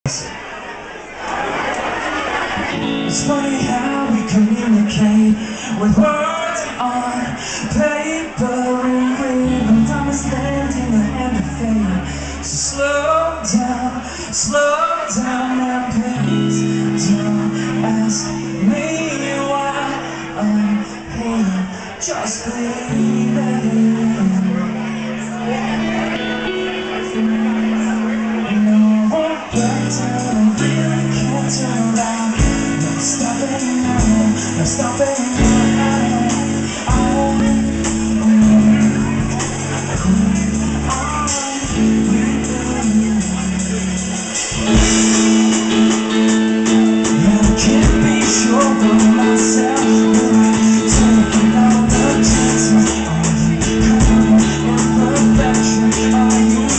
It's funny how we communicate with words on paper and rhythm. Time is lending a hand of fate. So slow down and please don't ask me why I'm here. Just believe it. Stop it now. I can't be sure of myself, taking all the chances. Imperfection, are you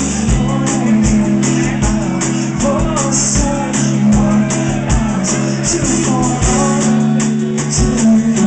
for someone else to hold on to?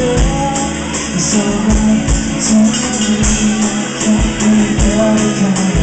So